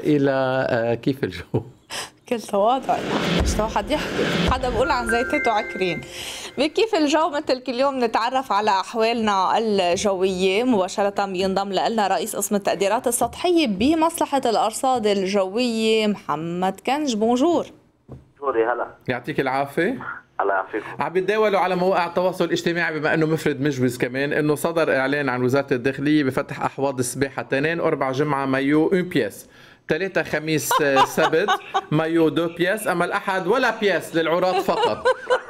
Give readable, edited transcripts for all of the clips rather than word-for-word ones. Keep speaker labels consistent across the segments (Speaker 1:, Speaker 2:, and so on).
Speaker 1: إلى كيف الجو؟
Speaker 2: كل تواضع يعني مش حد يحكي، حدا بقول عن زيتاته عكرين. بكيف الجو مثل كل يوم نتعرف على أحوالنا الجوية. مباشرة بينضم لنا رئيس قسم التقديرات السطحية بمصلحة الأرصاد الجوية محمد كنج. بونجور.
Speaker 3: سوري هلا.
Speaker 1: يعطيك العافية.
Speaker 3: الله يعافيكم.
Speaker 1: عم بيتداولوا على مواقع التواصل الاجتماعي بما انه مفرد مجوز كمان انه صدر اعلان عن وزارة الداخلية بفتح احواض السباحة 2 و4 جمعة مايو 1 بياس، 3 خميس سبت مايو 2 بياس، اما الاحد ولا بياس للعراة فقط.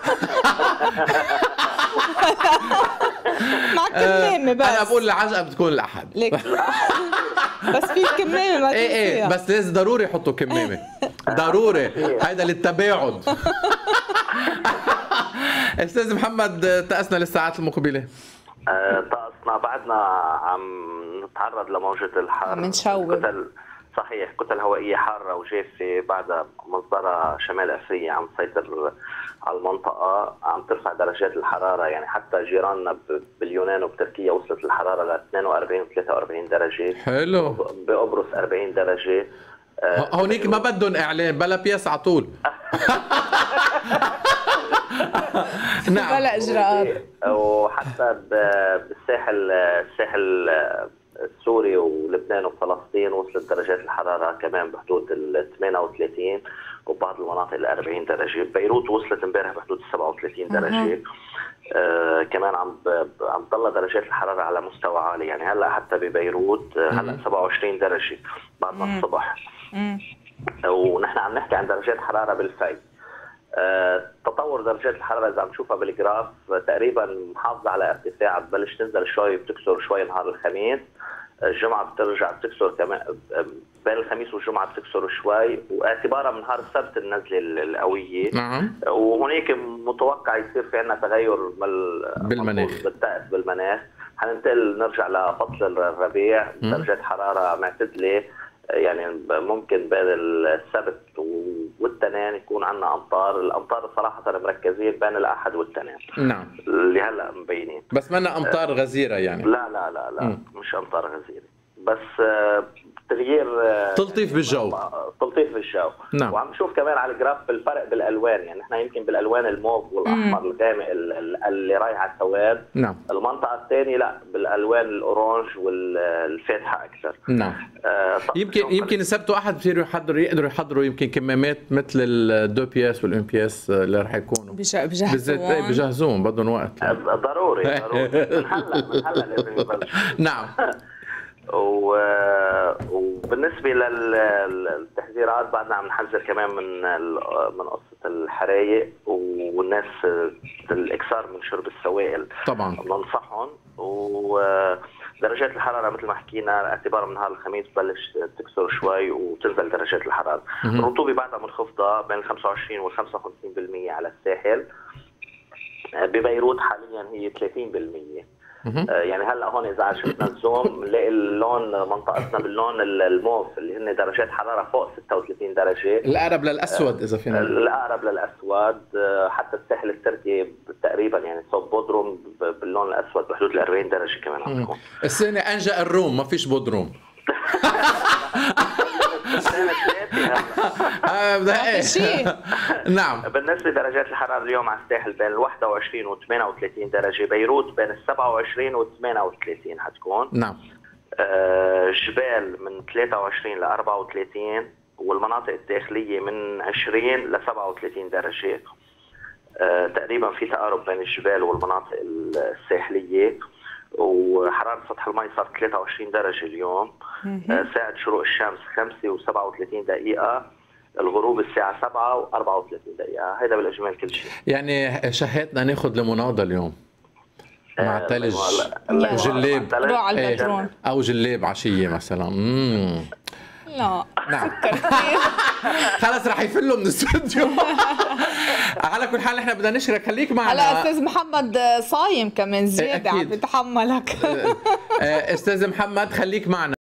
Speaker 2: مع كمامة بس.
Speaker 1: انا بقول العجقة بتكون الاحد.
Speaker 2: ليك بس في كمامة ما
Speaker 1: ايه بس لازم ضروري يحطوا كمامة، ضروري، هيدا للتباعد. استاذ محمد، طقسنا للساعات المقبله.
Speaker 3: طقسنا بعدنا عم نتعرض لموجة الحر،
Speaker 2: عم نشوب.
Speaker 3: صحيح، كتل هوائية حارة وجافة بعد مصدرها شمال افريقيا عم تسيطر على المنطقة، عم ترفع درجات الحرارة. يعني حتى جيراننا باليونان وبتركيا وصلت الحرارة ل 42 و 43 درجة.
Speaker 1: حلو.
Speaker 3: بقبرص 40 درجة.
Speaker 1: هونيك ما بدهم اعلان بلا بياس على طول.
Speaker 2: نعم. بلا اجراءات.
Speaker 3: وحتى الساحل السوري ولبنان وفلسطين وصلت درجات الحراره كمان بحدود ال 38 وبعض المناطق ال 40 درجه. بيروت وصلت امبارح بحدود 37 درجه. كمان عم تضل درجات الحراره على مستوى عالي، يعني هلا حتى ببيروت هلا 27 درجه بعد ما الصبح. ونحن عم نحكي عن درجات حراره بالفي. تطور درجات الحراره اذا عم نشوفها بالجراف تقريبا محافظه على ارتفاع، بتبلش تنزل شوي بتكسر شوي نهار الخميس، الجمعه بترجع بتكسر كمان، بين الخميس والجمعه بتكسر شوي، واعتبارها من نهار السبت النزله القويه.
Speaker 1: نعم.
Speaker 3: وهناك متوقع يصير في عندنا تغير
Speaker 1: بالمناخ،
Speaker 3: بالطقس بالمناخ. حننتقل نرجع لفصل الربيع، درجات حراره معتدله، يعني ممكن بين السبت والتنين يكون عندنا امطار. الامطار صراحه مركزين بين الاحد والتنين.
Speaker 1: نعم.
Speaker 3: اللي هلا مبينين،
Speaker 1: بس منا امطار غزيره يعني.
Speaker 3: لا لا لا لا مش امطار غزيره، بس تغيير
Speaker 1: تلطيف بالجو.
Speaker 3: تلطيف بالجو.
Speaker 1: نعم.
Speaker 3: وعم نشوف كمان على الجراف الفرق بالالوان، يعني احنا يمكن بالالوان الموف والاحمر الغامق اللي رايح على السواد.
Speaker 1: نعم.
Speaker 3: المنطقه الثانيه لا، بالالوان الاورانج والفاتحه اكثر.
Speaker 1: نعم. يمكن السبت واحد بصيروا يقدروا يحضروا يمكن كمامات مثل ال2 بياس وال1 بياس اللي رح يكونوا بجهزوهم بدهم وقت.
Speaker 3: ضروري من هلا لازم يبلشوا.
Speaker 1: نعم.
Speaker 3: وبالنسبه للتحذيرات بعدنا عم نحذر كمان من قصه الحرايق والناس الاكثار من شرب السوائل.
Speaker 1: طبعا
Speaker 3: بننصحهم. ودرجات الحراره مثل ما حكينا اعتبار من نهار الخميس بلش تكسر شوي وتنزل درجات الحراره. الرطوبه بعدها منخفضه بين ال 25 وال 55% على الساحل. ببيروت حاليا هي 30%. يعني هلا هون اذا شفنا الزوم بنلاقي اللون منطقتنا باللون الموف اللي هن درجات حراره فوق 36 درجه، الاقرب
Speaker 1: للاسود. اذا فينا
Speaker 3: الاقرب للاسود. حتى الساحل التركي تقريبا يعني صوب بودروم باللون الاسود بحدود ال 40 درجه كمان عم تكون.
Speaker 1: السنه انجا الروم ما فيش بودروم. نعم.
Speaker 3: بالنسبه لدرجات الحراره اليوم على الساحل بين ال 21 و 38 درجه، بيروت بين ال 27 و 38 حتكون.
Speaker 1: نعم.
Speaker 3: جبال من 23 ل 34، والمناطق الداخليه من 20 ل 37 درجه. تقريبا في تقارب بين الجبال والمناطق الساحليه. وحرارة سطح المي صارت 23 درجة اليوم. ساعة شروق الشمس 5 و37 دقيقة، الغروب الساعة 7 و34 دقيقة. هيدا بالإجمال كل شيء.
Speaker 1: يعني شهيتنا ناخذ لمناضة اليوم مع ثلج وجلاب أو جلاب عشية مثلا.
Speaker 2: لا.
Speaker 1: نعم. خلص رح يفلوا من الاستوديو. على كل حال نحن بدنا نشرك، خليك معنا.
Speaker 2: هلا استاذ محمد صايم كمان زياده عم يتحملك.
Speaker 1: استاذ محمد خليك معنا.